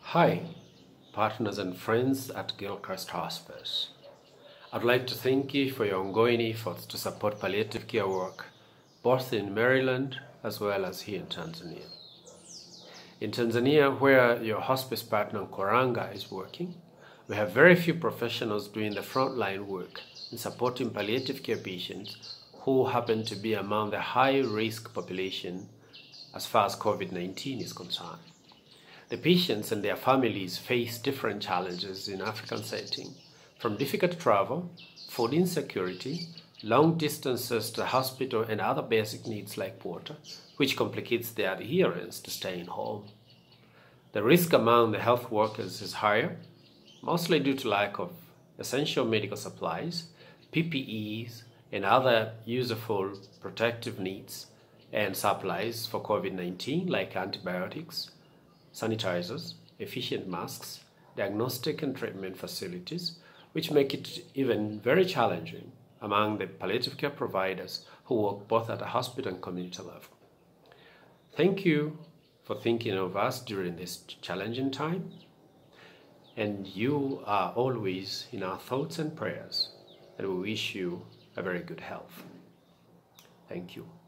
Hi, partners and friends at Gilchrist Hospice. I'd like to thank you for your ongoing efforts to support palliative care work, both in Maryland as well as here in Tanzania. In Tanzania, where your hospice partner Nkoaranga is working, we have very few professionals doing the frontline work in supporting palliative care patients who happen to be among the high-risk population as far as COVID-19 is concerned. The patients and their families face different challenges in African setting, from difficult travel, food insecurity, long distances to the hospital and other basic needs like water, which complicates their adherence to staying home. The risk among the health workers is higher, mostly due to lack of essential medical supplies, PPEs, and other useful protective needs and supplies for COVID-19 like antibiotics, sanitizers, efficient masks, diagnostic and treatment facilities, which make it even very challenging among the palliative care providers who work both at the hospital and community level. Thank you for thinking of us during this challenging time, and you are always in our thoughts and prayers, and we wish you a very good health. Thank you.